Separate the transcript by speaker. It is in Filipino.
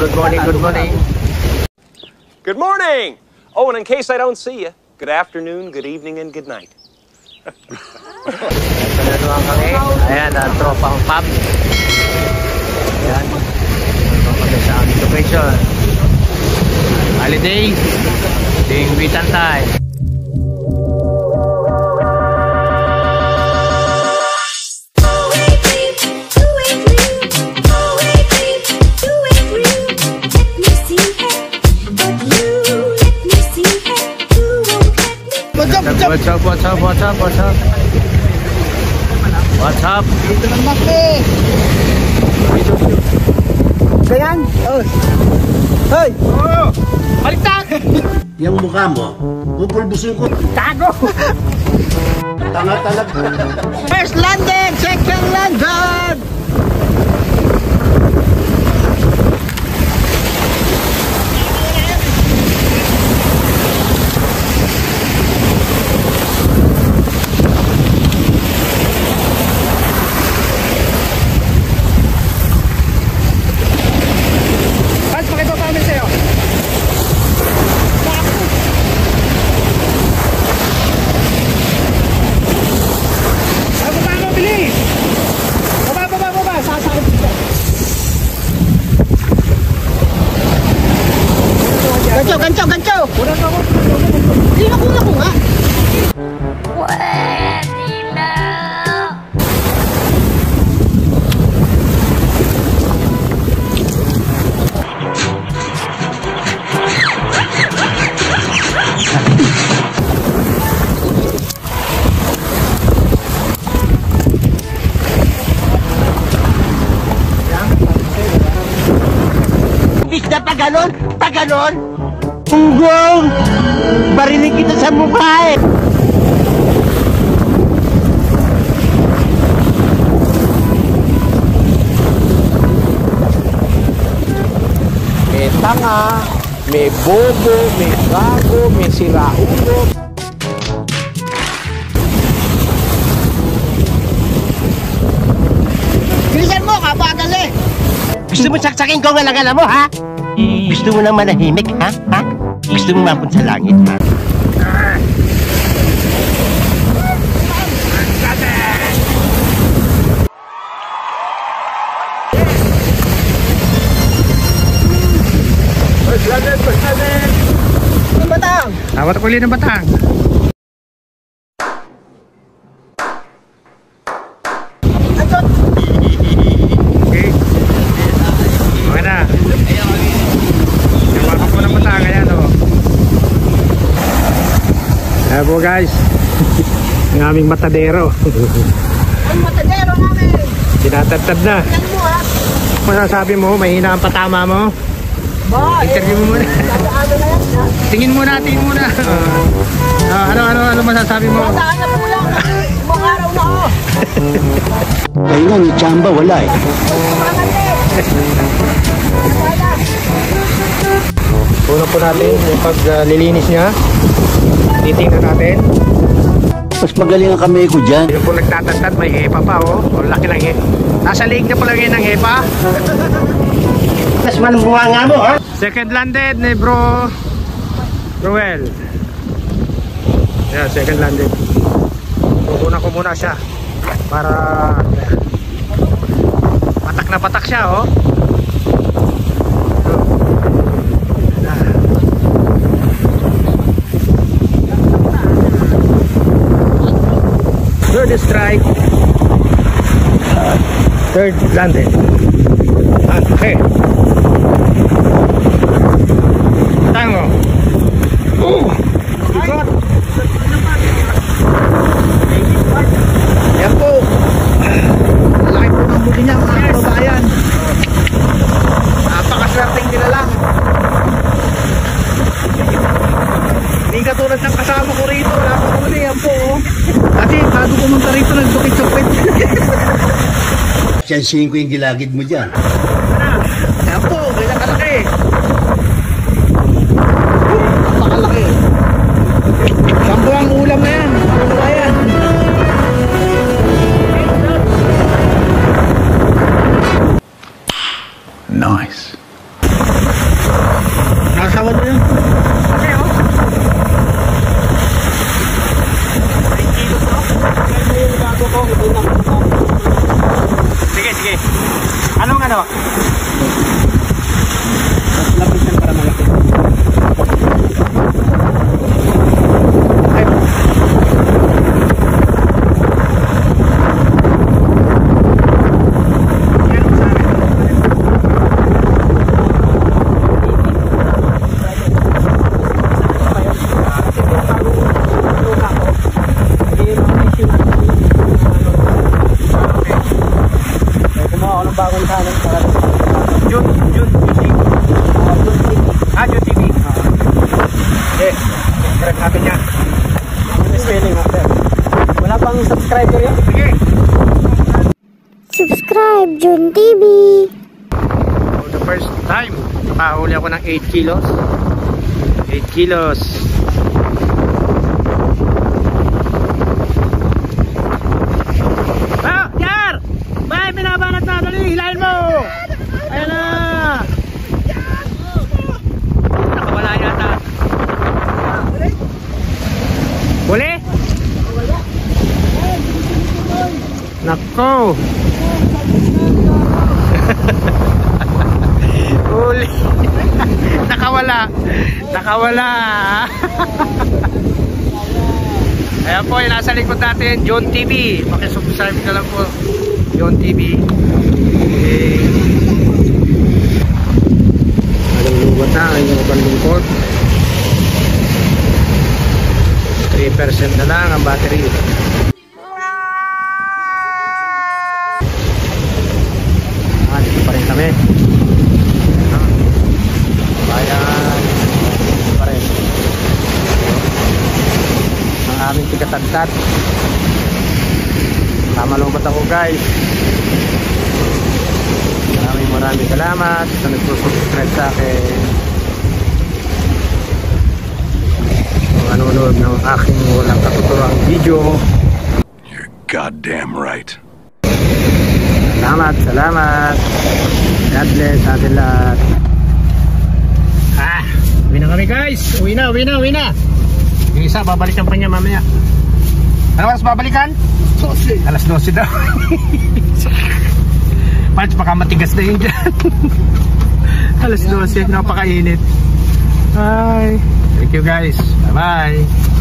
Speaker 1: Good morning, good morning.
Speaker 2: Good morning! Oh, and in case I don't see you, good afternoon, good evening, and good night.
Speaker 1: Ito na kami. Ayan, ang tropang pub. Ayan. Ito kami sa aming location. Holiday. Ding Witan time. What's up, what's up, what's up, what's up? What's up?
Speaker 3: Dito lang bakli. Ganyan? Oh. Hoy! Oh! Baliktad!
Speaker 4: Yung mukha mo, pupulbusin ko.
Speaker 3: Tago!
Speaker 4: Tanga talaga.
Speaker 3: First landed! Second landed! Gancho, gancho! Hindi ko nga. Pwede lang.
Speaker 4: Isda tagalon? Tagalon? Punggong! Barinig kita sa mukha eh!
Speaker 5: May tanga, may bobo, may gago, may siraulo.
Speaker 3: Bilisan mo, kabagal eh!
Speaker 4: Gusto mo saksakin ko ang alangala mo, ha? Gusto mo nang manahimik, ha? Ha? Gusto mo mapunta sa langit, ha?
Speaker 3: Ang batang!
Speaker 1: Dapat ko ulit ng batang. Okay. Okay na. Dapat ko ng batang. Ayan o. Ayan po guys. Ang aming matadero.
Speaker 3: Ang matadero namin!
Speaker 1: Tinatagtad na.
Speaker 3: Tingnan mo ha!
Speaker 1: Masasabi mo, mahina ang patama mo.
Speaker 3: Ba,
Speaker 1: Interview mo muna.
Speaker 3: dadaanan na yan ha?
Speaker 1: Tingin muna. Ano masasabi mo?
Speaker 3: Dadaanan mo lang! Ibang araw na ako!
Speaker 4: Kayo nga, ni Chamba, wala eh.
Speaker 1: Puno po natin yung paglilinis niya. Titingnan natin.
Speaker 4: Mas magaling ang kamay ko dyan.
Speaker 1: Yung po nagtatagtad, may hepa pa oh. O, laki lang eh. Nasa leeg na po lang yun ng hepa.
Speaker 4: Mas manumbuha nga mo, ha?
Speaker 1: Second landed ni bro Ruel. Yeah, second landed. Kukunan ko muna siya para patak na patak siya oh. Third strike. Third landed. Okay. Tango. Ikot. Yan po. Laki po ng muli niya mga kababayan. Napakaswerteng nila lang. Hindi katulad ng kasama ko rito. Wala pa muli. Yan po. Kasi bago pumunta rito nagdukit-dukit.
Speaker 4: Siyansihin ko yung gilagid mo dyan.
Speaker 1: Yan po. Ganyan kalaki. Napakalaki. Sampo ang ulam na yan. Ano yan? Nice. Bitawan mo yun. Okay, oh. 9 kilos, no? Sige, sige. Anong ano? Lapisan para malaki. Subscriber yan? Sige.
Speaker 3: Subscribe, Jun TV.
Speaker 1: For the first time, nakahuli ako ng 8 kilos. 8 kilos. Ah, Jar! Bay, binabanat na. Dali, hilahin mo. Ayan na. Nakawala yata. Huli? Nako. Uli. Nakawala. Nakawala. Ayan po, yung nasa likod natin, John TV. Pakisubscribe ka lang po, John TV. Okay. Alang lubat na, ang inyong lingkod. 3% na lang ang battery. Dito pa rin kami. Bayan pa rin ang aming tigatagtat. Tamalungkot ako, guys. Maraming salamat sa nagsusubscribe sa akin, nanonood ng aking walang katuturang video.
Speaker 6: You're goddamn right.
Speaker 1: Salamat, salamat. God bless sa atin lahat. Uwi na kami, guys. Uwi na. Yung isa, babalikan pa niya mamaya. Ano oras babalikan? 12. Alas 12 daw. Patch, baka matigas na yun dyan. Alas 12, napakainit. Bye. Thank you, guys. Bye-bye.